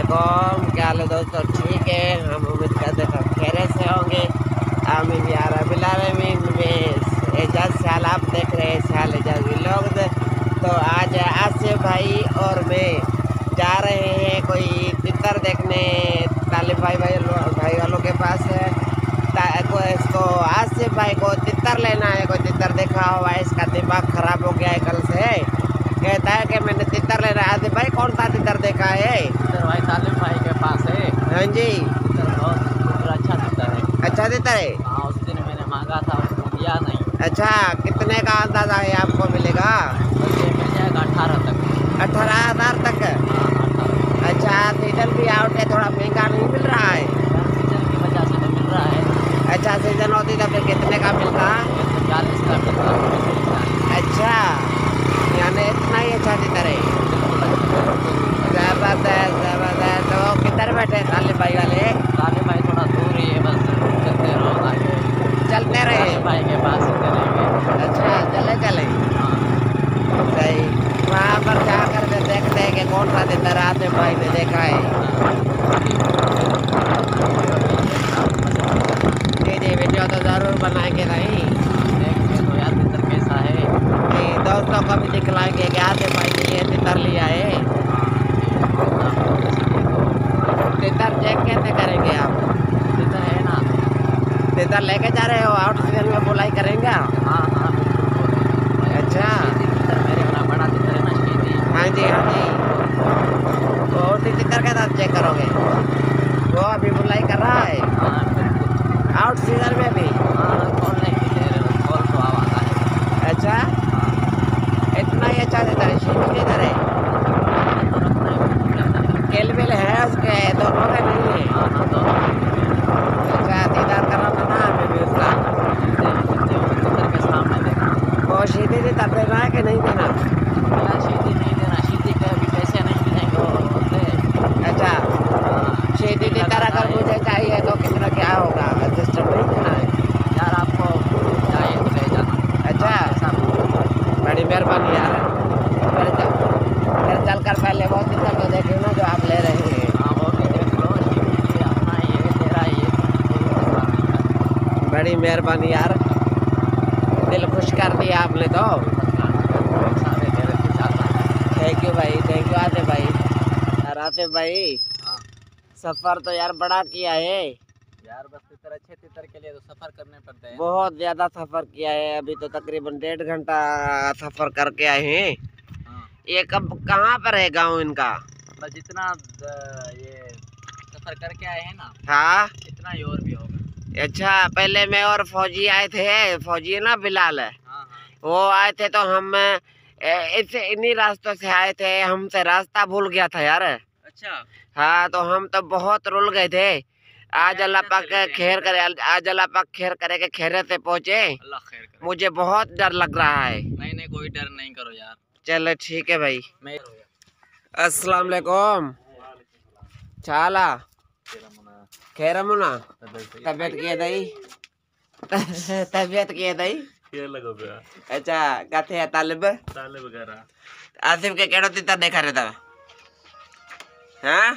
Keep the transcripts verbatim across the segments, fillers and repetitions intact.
वालेकुम, क्या हाल है दोस्तों? ठीक है, हम उम्मीद करते सब खैरियत से होंगे। आमीन या रब्बिल आलमीन। में एजाज साल आप देख रहे हैं, साल एजाज व्लॉग। तो आज आसिफ भाई और मैं जा रहे हैं कोई तितर देखने तालिब भाई भाई भाई वालों के पास। को इसको आसिफ भाई को तितर लेना है, कोई तितर देखा हुआ है, इसका दिमाग खराब हो गया है कल से। कहता है कि मैंने तितर लेना है। आसिफ भाई कौन सा तितर देखा है? तितर भाई तालिब भाई के पास है। हाँ जी, तितर बहुत अच्छा तितर है। अच्छा तितर है। हाँ, उस दिन मैंने मांगा था, उसने दिया नहीं। अच्छा, कितने का अंदाजा है आपको मिलेगा? बस ये मिल जाएगा अठारह तक। अठारह हजार तक? हाँ, अठारह। अच्छा, सीजन भी आउट है, थोड़ा महंगा नहीं मिल रहा है? सीजन की वजह से तो मिल रहा है। अच्छा, सीजन होती तो फिर कितने का मिलता? चालीस का मिलता है। अच्छा, यानी इतना ही अच्छा तितर है। जबरदस्त जबरदस्त। तो किधर बैठे तालिब भाई वाले? तालिब भाई थोड़ा दूर ही है, बस चलते रहो आगे। चलते रहे तालिब भाई के पास ही करेंगे। अच्छा, चले चले। हाँ, सही। वहाँ पर जाकर के देखते हैं कि कौन सा तितर आसिफ भाई ने देखा है। जी जी, वीडियो तो ज़रूर बनाएंगे नहीं। देखते तो यार तितर कैसा है। जी, दोस्तों को भी दिखलाएंगे कि आसिफ भाई ने ये तितर लिया है। तितर चेक कैसे करेंगे आप? तितर है ना। तितर लेके जा रहे हो? आउट सीजन में बुलाई करेंगे? हाँ हाँ, बिल्कुल। अच्छा। तितर मेरे वाला बड़ा तितर है ना, शीदी। हाँ जी हाँ जी। तो और तितर के साथ चेक करोगे? वो अभी बुलाई कर रहा है हाँ बिल्कुल। आउट सीजन में भी? हाँ, खोलने की देर है, खोल तो आवाज़ आएगी। अच्छा, हाँ, इतना ही अच्छा तितर है। शीदी किधर है? तो रखना है। केल वेल है उसके? दोनों के नहीं है? हाँ हाँ, दोनों। अच्छा, दीदार कराना ना हमें भी उसका। तितर के सामने देखना। वो शीदी तितर देना है कि नहीं देना? यार शीदी नहीं देना, शीदी के अभी पैसे नहीं मिलेंगे होते। अच्छा, हाँ, शीदी तितर लगाना अगर है। मुझे चाहिए तो कितना क्या होगा? सिस्टम नहीं देना है? यार आपको चाहिए तो ले जाना। अच्छा, आप पैसा बड़ी मेहरबानी यार। फिर चल फिर चल कर पहले वो तितर तो देखे ना जो आप ले रहे हैं। हाँ, वो भी देख लो। शीदी अपना ये तेरा ये कोई मसला नहीं है। बड़ी मेहरबानी यार, दिल खुश कर दिया आपने तो। सारे तेरे से चाहता है। थैंक यू भाई, थैंक यू आसिफ भाई। यार आसिफ भाई, हाँ सफ़र तो यार बड़ा किया है। यार, बस तितर अच्छे तितर के लिए तो सफर करने पड़ते हैं। बहुत ज़्यादा सफ़र किया है, अभी तो तकरीबन डेढ़ घंटा सफ़र करके आए हैं। हाँ, ये कब कहाँ पर है गांव इनका? बस जितना द- ये सफर करके आए हैं ना, हाँ। इतना ही और भी होगा। अच्छा, पहले मैं और फौजी आए थे, फौजी है ना बिलाल है, हाँ हाँ। वो आए थे तो हम ए, इस इन्हीं रास्तों से आए थे। हमसे रास्ता भूल गया था यार। अच्छा। हाँ, तो हम तो बहुत रुल गए थे। आज अल्लाह पाक खैर करे, आज अल्लाह पाक खैर करे के खैर से पहुँचे। अल्लाह खैर करे। मुझे बहुत डर लग रहा है। नहीं नहीं, कोई डर नहीं करो यार। चलो ठीक है भाई। मैं अस्सलाम वालेकुम। चाला खैर मुना तबीयत की दई तबीयत की दई। अच्छा, कथे है तालिब? तालिब वगैरह आसिफ के केड़ो तितर देखा रहता है? हाँ,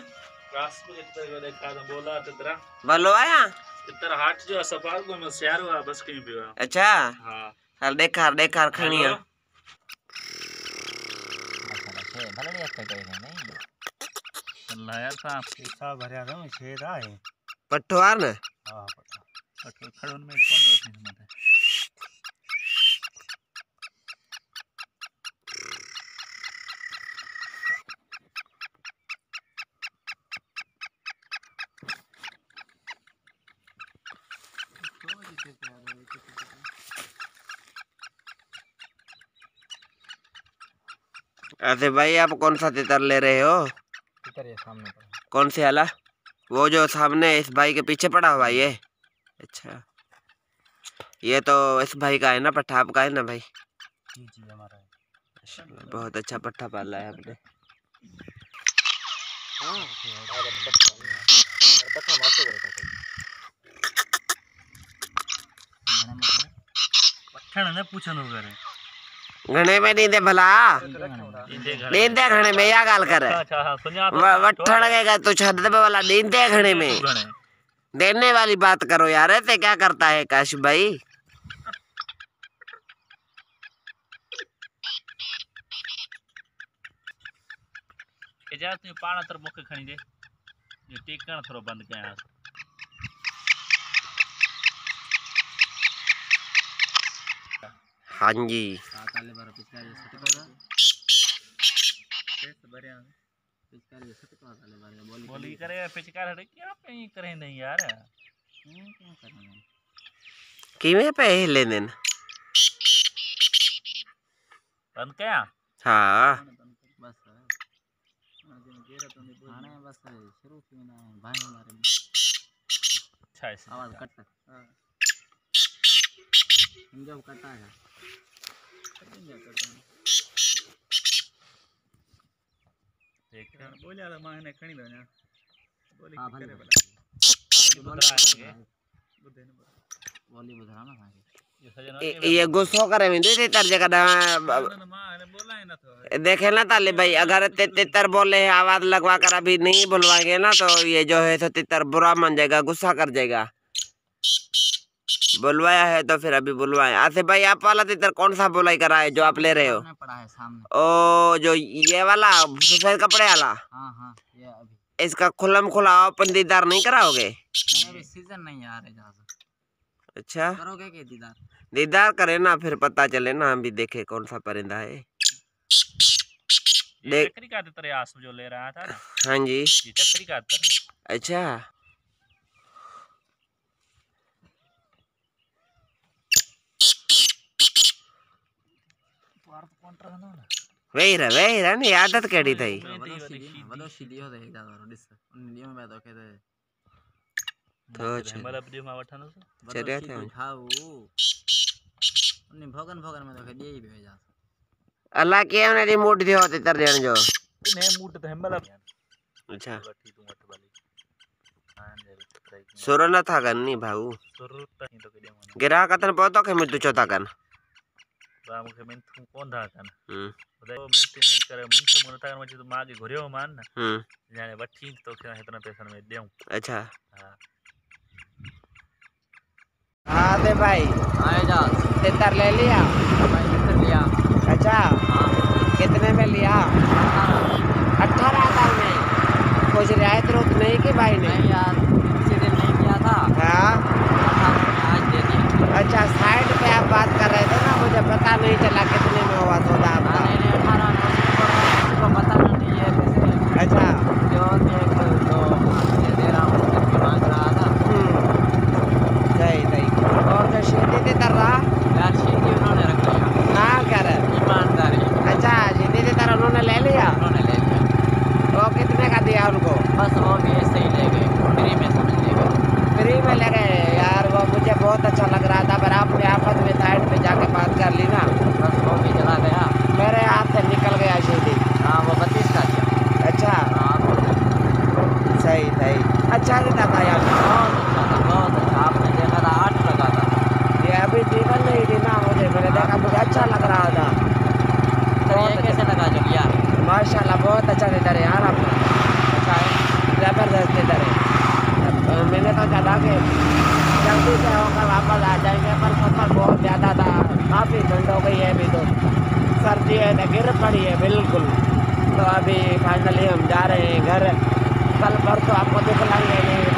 बोला तितरा बोलो आया। तितर हाट जो सफार को मैं शहर हुआ बस कहीं भी हुआ। अच्छा, हाँ, हल देखा देखा खनिया अल्लाह यार सांप सा भरया था छेद आए। पट्टवार ने। हां, पट्टो खड़ोन में कौन होती है मत। अरे भाई, आप कौन सा तितर ले रहे हो? तितर ये सामने पड़ा। कौन से वाला? वो जो सामने इस भाई के पीछे पड़ा हुआ ये? अच्छा, ये तो इस भाई का है ना, पट्ठा आपका है ना भाई? जी जी, हमारा है। बहुत अच्छा पट्ठा पाला है आपने। पट्ठा ने पूछन वगैरह घने में नींदे भला नींदे घने में या गाल कर वठण गएगा तू छद दबे वाला नींदे घने में देने वाली बात करो यार। ऐसे क्या करता है काश भाई। इजाजत में पाना तर मुख खणी दे ये टेकण थोरो बंद कया। हाँ जी ताले बार पिचकारी सटका टेस्ट बढ़िया पिचकारी सटका ताले बार बोली बोली करे पिचकार हटे क्या पे करे नहीं यार क्या करना किवे पे ले देन बंद कया। हाँ बस खाने बस शुरू की ना भाई हमारे अच्छा है आवाज कट हां जब कटा है देख बोलिया तो माने खणी दो ना बोली हां करे भले भला बुद्धे ने बोली बुधरा ना भाई ये सजन ये ये गुस्सा करे में दे तर जगह ना मां ने बोला है ना तो देखे ना ताले भाई अगर ते तितर बोले आवाज लगवा कर अभी नहीं बुलवाएंगे ना तो ये जो है तो तितर बुरा मान जाएगा गुस्सा कर जाएगा। बुलवाया है तो फिर अभी बुलवाए। आसिफ भाई आप वाला तितर कौन सा बुलाई करा है जो आप ले रहे हो? पड़ा है सामने ओ जो ये वाला सफेद कपड़े वाला। हाँ हाँ ये अभी इसका खुलम खुला अपन दीदार नहीं कराओगे? नहीं अभी सीजन नहीं आ रहे जहाँ से। अच्छा करोगे क्या दीदार? दीदार करे ना फिर पता चले ना हम भी देखे कौन सा परिंदा है। ये चक्री का तितर आसू जो ले रहा था ना। हाँ जी ये चक्री का तितर। अच्छा वही रहा वही रहा नहीं आदत केड़ी थई वलो सीधी हो जाए ज्यादा डिस नियम में तो कहते तो मतलब दियो में वठन चले थे खाओ उन्हें भगन भगन में तो कह दिए ही भेजा अल्लाह के ने रिमोट दियो तितर देन जो ने मूट तो मतलब अच्छा लठी तू मत वाली सुर न था गन्नी भाऊ सुर तही तो के मन गिरा कतन पतो के मिटू चोता कन राम के में तू कौन था कन हम्म उदय में नहीं करे मन तो मन था मचे तो मागे घोरियो मान ना हम्म जाने वठी तो के इतना पैसा में देऊं। अच्छा हां हाँ दे भाई आए जा तितर ले लिया भाई तितर लिया। अच्छा हाँ कितने में लिया? अठारह हजार में कुछ रियायत रोक नहीं की भाई ने? नहीं यार किसी दिन नहीं किया था। हाँ आज दे दिया। अच्छा साइड पे आप बात कर रहे थे ना मुझे पता नहीं चला कितने में हुआ सौदा आपका। नहीं नहीं अठारह को पता नहीं है किसी अच्छा जो एक जो दे रहा हूँ करके मांग रहा था। सही सही और जो शीधी तितर रहा यार सीधी उन्होंने रख लिया ना कर ईमानदारी। अच्छा शीधी तितर उन्होंने ले लिया उन्होंने ले लिया वो कितने का दिया उनको? बस वो भी ऐसे ही ले गए फ्री में समझ ले गए फ्री में ले गए यार वो मुझे बहुत अच्छा लग रहा था पर आपने आपस में साइड पे जाके बात कर ली ना बस वो भी चला गया। मेरे हाथ से निकल गया शीधी। हाँ वो बत्तीस का दिया। अच्छा हाँ सही सही अच्छा देता था यार बहुत अच्छा था बहुत अच्छा। आपने देखा था आठ लगा था ये अभी निकल नहीं थी ना मुझे मैंने देखा मुझे अच्छा लग रहा था। तो ये कैसे लगा जो लिया? माशाल्लाह बहुत अच्छा तितर है यार आपका अच्छा है जबरदस्त तितर है। मैंने तो कहा कि जल्दी से होकर वापस आ जाएंगे पर सफर बहुत ज़्यादा था काफ़ी ठंड हो गई है अभी तो सर्दी है तो गिर पड़ी है बिल्कुल। तो अभी फाइनली हम जा रहे हैं घर कल परसों आपको दिखलाएंगे